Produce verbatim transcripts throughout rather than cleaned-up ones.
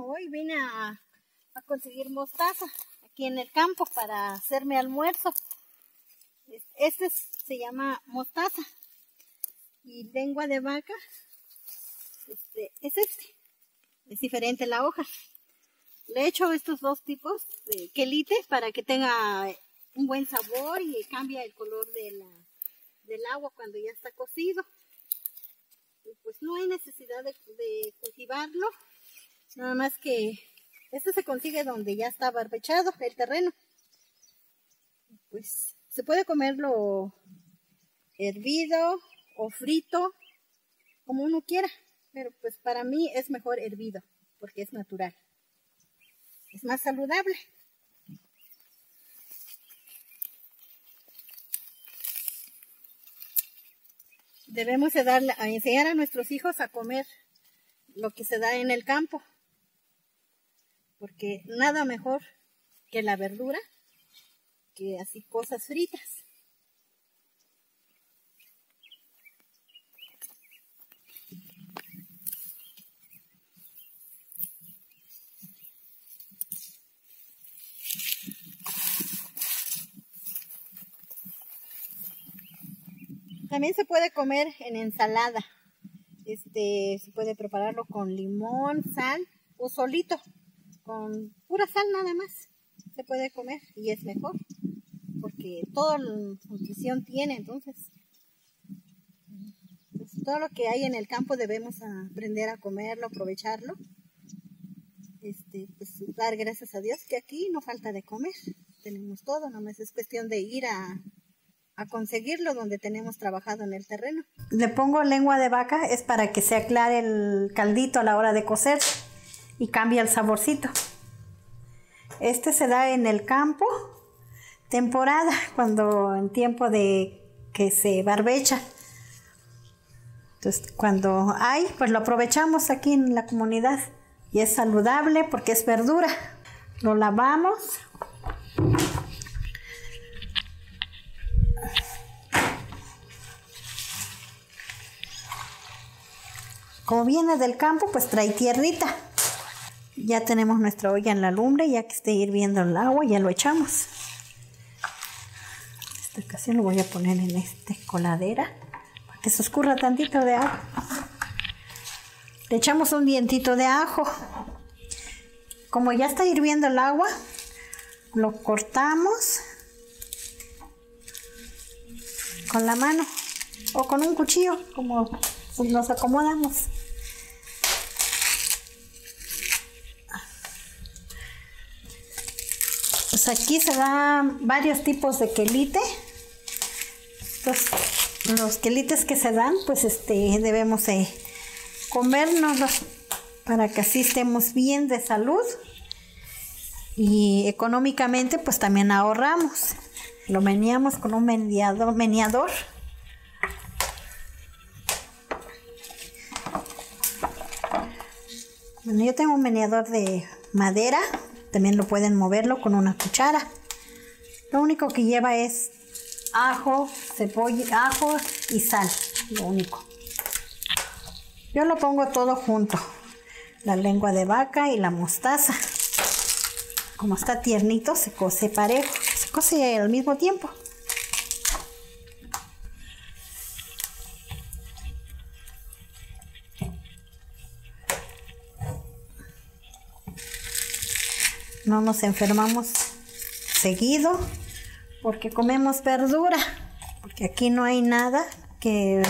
Bueno, hoy vine a, a conseguir mostaza aquí en el campo para hacerme almuerzo. Este es, se llama mostaza y lengua de vaca. Este es este, es diferente la hoja. Le he hecho estos dos tipos de quelite para que tenga un buen sabor y cambia el color de la, del agua cuando ya está cocido. Y pues no hay necesidad de, de cultivarlo, nada más que este se consigue donde ya está barbechado el terreno. Pues se puede comerlo hervido o frito, como uno quiera, pero pues para mí es mejor hervido porque es natural, es más saludable. Debemos de darle, a enseñar a nuestros hijos a comer lo que se da en el campo, porque nada mejor que la verdura, que así cosas fritas. También se puede comer en ensalada. Este, se puede prepararlo con limón, sal o solito. Con pura sal nada más se puede comer y es mejor. Porque toda la nutrición tiene, entonces. Pues todo lo que hay en el campo debemos aprender a comerlo, aprovecharlo. Este, pues dar gracias a Dios que aquí no falta de comer. Tenemos todo, nomás es cuestión de ir a... a conseguirlo donde tenemos trabajado en el terreno. Le pongo lengua de vaca, es para que se aclare el caldito a la hora de cocer y cambia el saborcito. Este se da en el campo, temporada, cuando en tiempo de que se barbecha. Entonces, cuando hay, pues lo aprovechamos aquí en la comunidad y es saludable porque es verdura. Lo lavamos. Como viene del campo, pues trae tierrita. Ya tenemos nuestra olla en la lumbre, ya que esté hirviendo el agua, ya lo echamos. En esta ocasión lo voy a poner en esta coladera, para que se escurra tantito de agua. Le echamos un dientito de ajo. Como ya está hirviendo el agua, lo cortamos con la mano o con un cuchillo, como nos acomodamos. Pues aquí se dan varios tipos de quelite. Entonces, los quelites que se dan, pues este debemos eh, comérnoslos para que así estemos bien de salud y económicamente pues también ahorramos. Lo meneamos con un meneador, meneador. Bueno, yo tengo un meneador de madera, también lo pueden moverlo con una cuchara. Lo único que lleva es ajo, cebolla, ajo y sal, lo único. Yo lo pongo todo junto, la lengua de vaca y la mostaza. Como está tiernito, se cose parejo, se cose al mismo tiempo. No nos enfermamos seguido porque comemos verdura, porque aquí no hay nada que,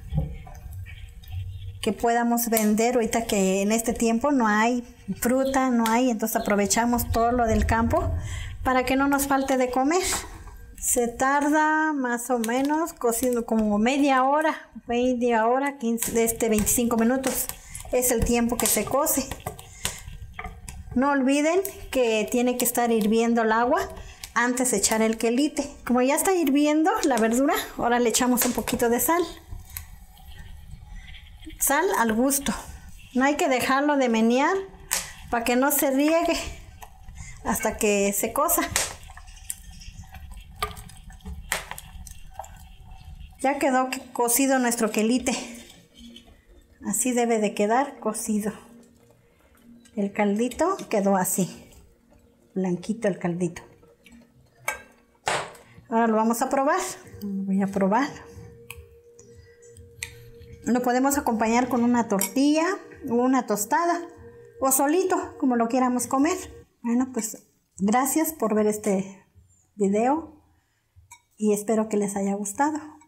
que podamos vender ahorita, que en este tiempo no hay fruta, no hay, entonces aprovechamos todo lo del campo para que no nos falte de comer. Se tarda más o menos cociendo como media hora, media hora, quince, este, veinticinco minutos es el tiempo que se cose. No olviden que tiene que estar hirviendo el agua antes de echar el quelite. Como ya está hirviendo la verdura, ahora le echamos un poquito de sal. Sal al gusto. No hay que dejarlo de menear para que no se riegue hasta que se cosa. Ya quedó cocido nuestro quelite. Así debe de quedar cocido. El caldito quedó así, blanquito el caldito. Ahora lo vamos a probar. Voy a probar. Lo podemos acompañar con una tortilla o una tostada o solito, como lo quieramos comer. Bueno, pues gracias por ver este video y espero que les haya gustado.